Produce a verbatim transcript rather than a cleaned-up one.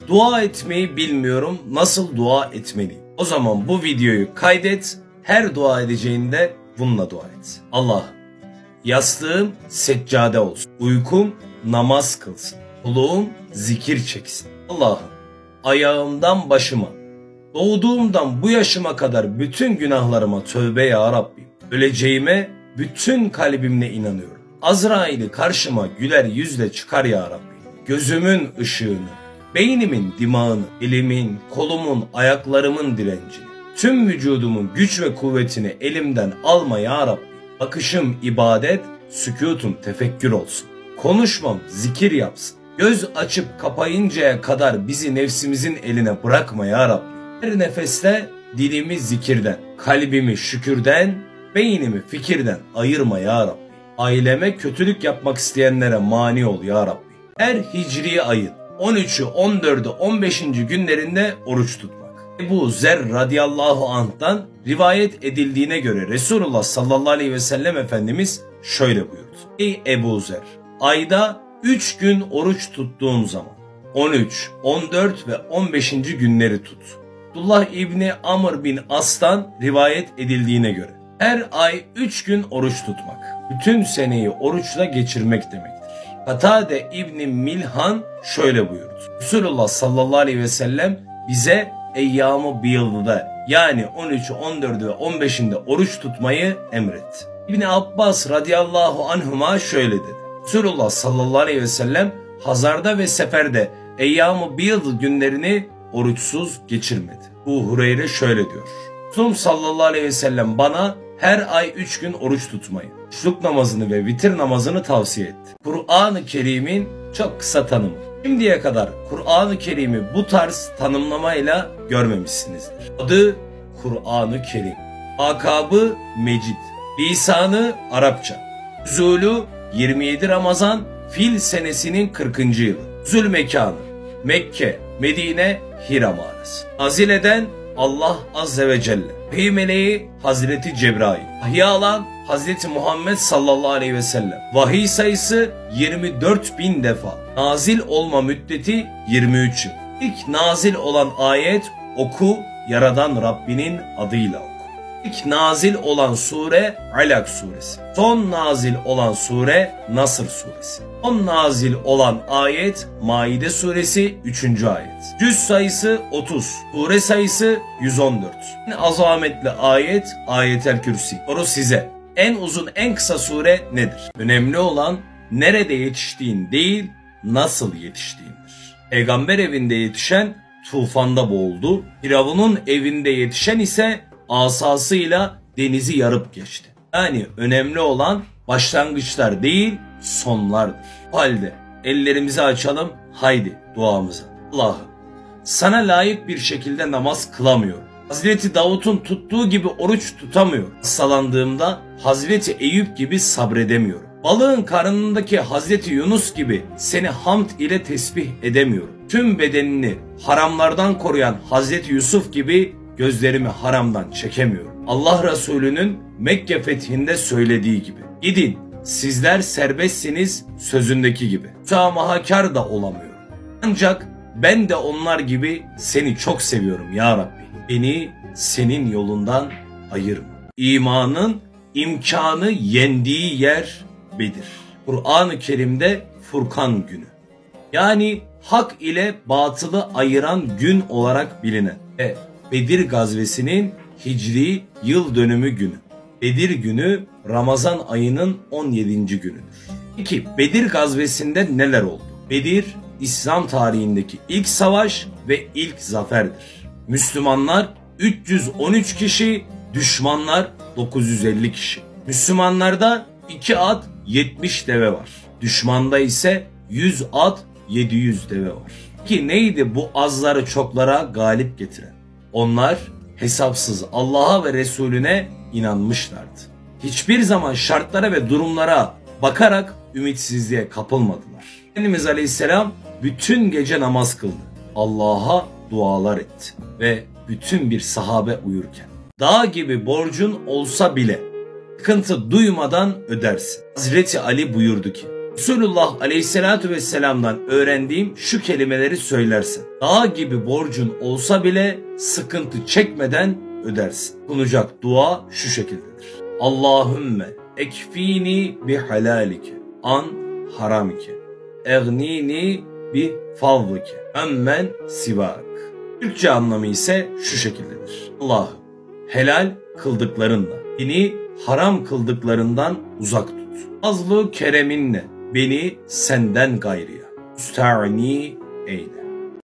Dua etmeyi bilmiyorum, nasıl dua etmeliyim? O zaman bu videoyu kaydet, her dua edeceğinde bununla dua et. Allah'ım, yastığım seccade olsun, uykum namaz kılsın, kuluğum zikir çeksin. Allah'ım, ayağımdan başıma, doğduğumdan bu yaşıma kadar bütün günahlarıma tövbe ya Rabbim. Öleceğime bütün kalbimle inanıyorum. Azrail'i karşıma güler yüzle çıkar ya Rabbim. Gözümün ışığını, beynimin dimağını, elimin, kolumun, ayaklarımın direncini, tüm vücudumun güç ve kuvvetini elimden alma ya Rabbim. Bakışım ibadet, sükutum tefekkür olsun. Konuşmam zikir yapsın. Göz açıp kapayıncaya kadar bizi nefsimizin eline bırakma ya Rabbim. Her nefeste dilimi zikirden, kalbimi şükürden, beynimi fikirden ayırma ya Rabbi. Aileme kötülük yapmak isteyenlere mani ol ya Rabbi. Her hicri ayın on üçü, on dördü, on beşinci günlerinde oruç tutmak. Ebu Zer radıyallahu anh'tan rivayet edildiğine göre Resulullah sallallahu aleyhi ve sellem Efendimiz şöyle buyurdu. Ey Ebu Zer, ayda üç gün oruç tuttuğun zaman on üç, on dört ve on beşinci günleri tut. Abdullah İbni Amr bin As'tan rivayet edildiğine göre her ay üç gün oruç tutmak, bütün seneyi oruçla geçirmek demektir. Katade İbni Milhan şöyle buyurdu. Resulullah sallallahu aleyhi ve sellem bize eyyam-ı biyılda yani on üçü, on dördü ve on beşinde oruç tutmayı emretti. İbni Abbas radıyallahu anhuma şöyle dedi. Resulullah sallallahu aleyhi ve sellem hazarda ve seferde eyyam-ı biyıl günlerini oruçsuz geçirmedi. Bu Hureyre şöyle diyor. Resulullah sallallahu aleyhi ve sellem bana her ay üç gün oruç tutmayı, kuşluk namazını ve vitir namazını tavsiye etti. Kur'an-ı Kerim'in çok kısa tanımı. Şimdiye kadar Kur'an-ı Kerim'i bu tarz tanımlamayla görmemişsinizdir. Adı Kur'an-ı Kerim. Akabı Mecid. Lisanı Arapça. Nüzulü yirmi yedi Ramazan Fil senesinin kırkıncı yılı. Nüzul mekanı Mekke, Medine, Hira mağarası. Nazil eden Allah Azze ve Celle. Vahiy meleği Hazreti Cebrail. Vahiy alan Hazreti Muhammed sallallahu aleyhi ve sellem. Vahiy sayısı yirmi dört bin defa. Nazil olma müddeti yirmi üç yıl. İlk nazil olan ayet oku, Yaradan Rabbinin adıyla oku. İlk nazil olan sure Alak suresi. Son nazil olan sure Nasr suresi. Son nazil olan ayet Maide suresi üçüncü ayet. Cüz sayısı otuz. Sure sayısı yüz on dört. En azametli ayet Ayetel Kürsi. Soru size. En uzun en kısa sure nedir? Önemli olan nerede yetiştiğin değil, nasıl yetiştiğindir. Peygamber evinde yetişen tufanda boğuldu. Firavun'un evinde yetişen ise asasıyla denizi yarıp geçti. Yani önemli olan başlangıçlar değil, sonlardır. O halde ellerimizi açalım, haydi duamıza. Allah'ım, sana layık bir şekilde namaz kılamıyorum. Hazreti Davut'un tuttuğu gibi oruç tutamıyorum. Hastalandığımda Hazreti Eyüp gibi sabredemiyorum. Balığın karnındaki Hazreti Yunus gibi seni hamd ile tesbih edemiyorum. Tüm bedenini haramlardan koruyan Hazreti Yusuf gibi gözlerimi haramdan çekemiyorum. Allah Resulü'nün Mekke fethinde söylediği gibi. Gidin, sizler serbestsiniz sözündeki gibi. Müsamahakar da olamıyorum. Ancak ben de onlar gibi seni çok seviyorum ya Rabbi. Beni senin yolundan ayırma. İmanın imkanı yendiği yer Bedir. Kur'an-ı Kerim'de Furkan günü. Yani hak ile batılı ayıran gün olarak bilinen. Ve Bedir gazvesinin hicri yıl dönümü günü. Bedir günü Ramazan ayının on yedinci günüdür. Peki Bedir gazvesinde neler oldu? Bedir İslam tarihindeki ilk savaş ve ilk zaferdir. Müslümanlar üç yüz on üç kişi, düşmanlar dokuz yüz elli kişi. Müslümanlarda iki at yetmiş deve var. Düşmanda ise yüz at yedi yüz deve var. Ki neydi bu azları çoklara galip getiren? Onlar hesapsız Allah'a ve Resulüne inanmışlardı. Hiçbir zaman şartlara ve durumlara bakarak ümitsizliğe kapılmadılar. Efendimiz Aleyhisselam bütün gece namaz kıldı. Allah'a dualar etti ve bütün bir sahabe uyurken. Dağ gibi borcun olsa bile sıkıntı duymadan ödersin. Hazreti Ali buyurdu ki Resulullah Aleyhisselatü Vesselam'dan öğrendiğim şu kelimeleri söylersen, dağ gibi borcun olsa bile sıkıntı çekmeden ödersin. Okunacak dua şu şekildedir. Allahümme ekfini bi halalike an haramike, egnini bi fadlike ammen sivak. Türkçe anlamı ise şu şekildedir. Allah'ım helal kıldıklarınla, beni haram kıldıklarından uzak tut. Fazlı kereminle beni senden gayrıya müsta'ni eyle.